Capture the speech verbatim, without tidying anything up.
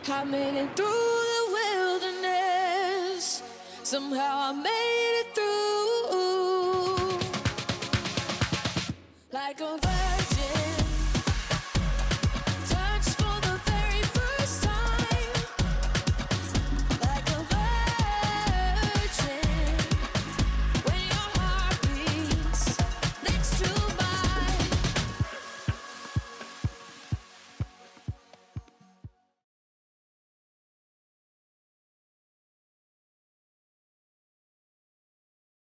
I made it through the wilderness. Somehow I made it through like a virgin.